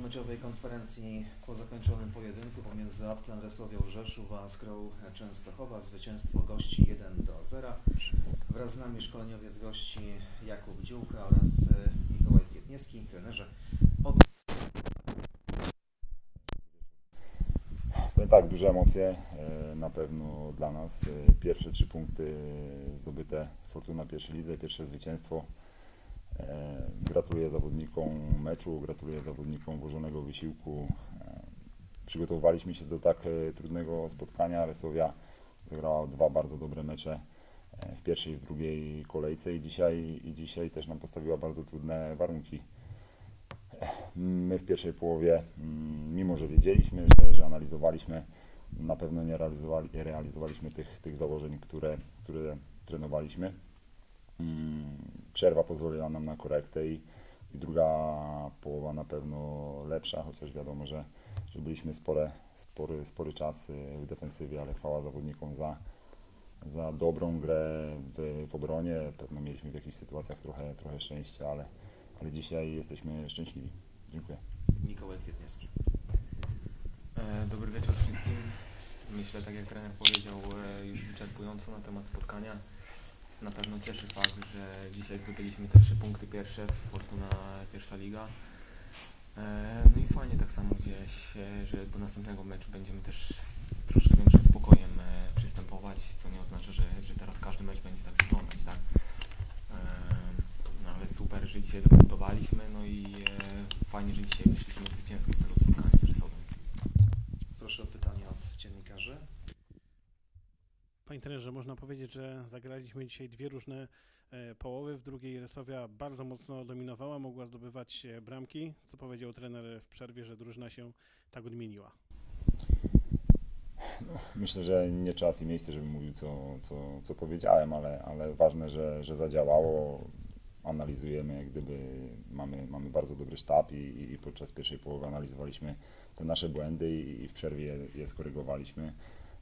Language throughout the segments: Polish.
meczowej konferencji po zakończonym pojedynku pomiędzy Atlan Resowią Rzeszów a Skrą Częstochowa. Zwycięstwo gości 1-0. Wraz z nami szkoleniowiec gości Jakub Dziółka oraz Mikołaj Kwietniewski, trenerzy. Tak, duże emocje na pewno dla nas. Pierwsze 3 punkty zdobyte, Fortuna pierwszej lidze, pierwsze zwycięstwo. Gratuluję zawodnikom meczu, gratuluję zawodnikom włożonego wysiłku. Przygotowywaliśmy się do tak trudnego spotkania. Resowia zagrała 2 bardzo dobre mecze w pierwszej i w drugiej kolejce i dzisiaj też nam postawiła bardzo trudne warunki. My w pierwszej połowie, mimo że wiedzieliśmy, że analizowaliśmy, na pewno nie realizowaliśmy tych założeń, które trenowaliśmy. Przerwa pozwoliła nam na korektę i druga połowa na pewno lepsza, chociaż wiadomo, że byliśmy spory czas w defensywie, ale chwała zawodnikom za dobrą grę w obronie. Pewno mieliśmy w jakichś sytuacjach trochę szczęścia, ale dzisiaj jesteśmy szczęśliwi. Dziękuję. Mikołaj Kwietniewski. Dobry wieczór wszystkim. Myślę, tak jak trener powiedział już wyczerpująco na temat spotkania. Na pewno cieszy fakt, że dzisiaj zdobyliśmy te 3 punkty pierwsze w Fortuna pierwsza liga. No i fajnie tak samo gdzieś, że do następnego meczu będziemy też z troszkę większym spokojem przystępować, co nie oznacza, że teraz każdy mecz będzie tak wyglądać, tak? No ale super, że dzisiaj zapunktowaliśmy, no i fajnie, że dzisiaj wyszliśmy zwycięsko z tego spotkania z Resowem. Proszę o pytanie od dziennikarzy. Panie trenerze, można powiedzieć, że zagraliśmy dzisiaj 2 różne połowy. W drugiej Resowia bardzo mocno dominowała, mogła zdobywać bramki. Co powiedział trener w przerwie, że drużyna się tak odmieniła? No, myślę, że nie czas i miejsce, żebym mówił, co powiedziałem, ale ważne, że zadziałało. Analizujemy, jak gdyby mamy bardzo dobry sztab i podczas pierwszej połowy analizowaliśmy te nasze błędy i w przerwie je skorygowaliśmy.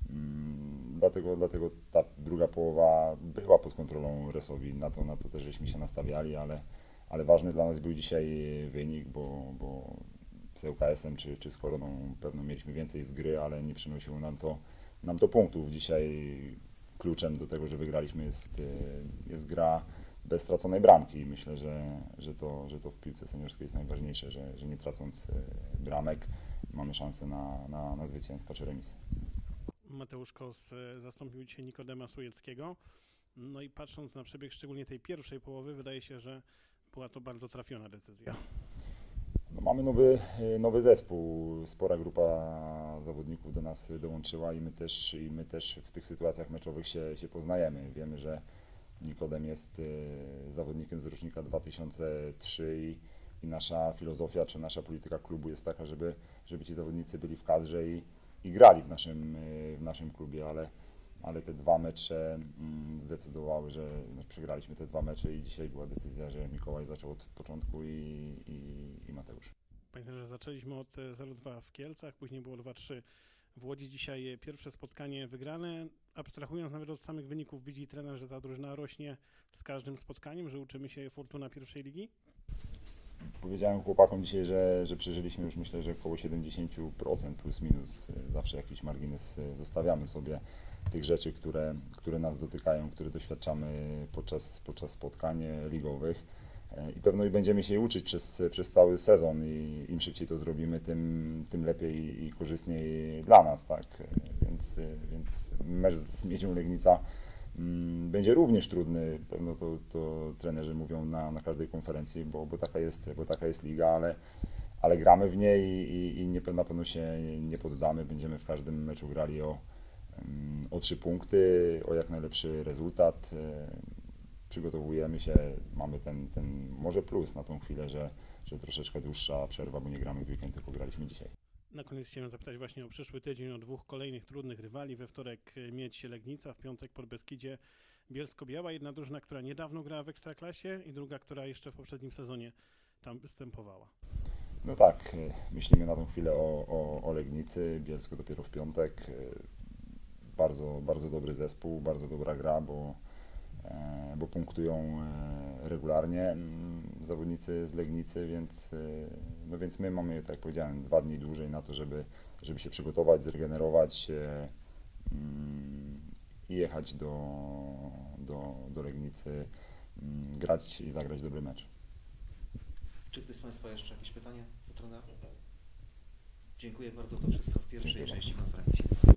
Dlatego ta druga połowa była pod kontrolą Resowi, na to też żeśmy się nastawiali, ale ważny dla nas był dzisiaj wynik, bo z ŁKS-em czy z Koroną pewno mieliśmy więcej z gry, ale nie przynosiło nam to punktów. Dzisiaj kluczem do tego, że wygraliśmy jest gra bez straconej bramki. Myślę, że to w piłce seniorskiej jest najważniejsze, że nie tracąc bramek mamy szansę na zwycięstwo czy remis. Mateusz Kos zastąpił dzisiaj Nikodema Sujeckiego. No i patrząc na przebieg szczególnie tej pierwszej połowy, wydaje się, że była to bardzo trafiona decyzja. No, mamy nowy zespół, spora grupa zawodników do nas dołączyła i my też w tych sytuacjach meczowych się poznajemy. Wiemy, że Nikodem jest zawodnikiem z rocznika 2003 i nasza filozofia czy nasza polityka klubu jest taka, żeby ci zawodnicy byli w kadrze i grali w naszym klubie, ale te 2 mecze zdecydowały, że przegraliśmy te 2 mecze i dzisiaj była decyzja, że Mikołaj zaczął od początku i Mateusz. Panie trenerze, zaczęliśmy od 0-2 w Kielcach, później było 2-3 w Łodzi. Dzisiaj pierwsze spotkanie wygrane. Abstrahując nawet od samych wyników, widzi trener, że ta drużyna rośnie z każdym spotkaniem, że uczymy się Fortuna pierwszej ligi? Powiedziałem chłopakom dzisiaj, że przeżyliśmy już myślę, że około 70% plus minus. Zawsze jakiś margines zostawiamy sobie tych rzeczy, które nas dotykają, które doświadczamy podczas spotkań ligowych. I pewno będziemy się uczyć przez cały sezon i im szybciej to zrobimy, tym lepiej i korzystniej dla nas, tak? Więc mecz z Miedzią Legnica będzie również trudny, pewno to trenerzy mówią na każdej konferencji, bo taka jest liga, ale gramy w niej i na pewno się nie poddamy, będziemy w każdym meczu grali o 3 punkty, o jak najlepszy rezultat. Przygotowujemy się, mamy ten może plus na tą chwilę, że troszeczkę dłuższa przerwa, bo nie gramy w weekend, tylko graliśmy dzisiaj. Na koniec chciałem zapytać właśnie o przyszły tydzień, o 2 kolejnych trudnych rywali. We wtorek Miedź Legnica, w piątek Podbeskidzie Bielsko-Biała. Jedna drużyna, która niedawno grała w Ekstraklasie i druga, która jeszcze w poprzednim sezonie tam występowała. No tak, myślimy na tą chwilę o Legnicy, Bielsko dopiero w piątek. Bardzo, bardzo dobry zespół, bardzo dobra gra, bo punktują regularnie. zawodnicy z Legnicy, więc my mamy, tak jak powiedziałem, 2 dni dłużej na to, żeby się przygotować, zregenerować się i jechać do Legnicy, grać i zagrać dobry mecz. Czy ktoś z Państwa jeszcze jakieś pytanie do trenera? Dziękuję bardzo, to wszystko w pierwszej Dziękuję części konferencji.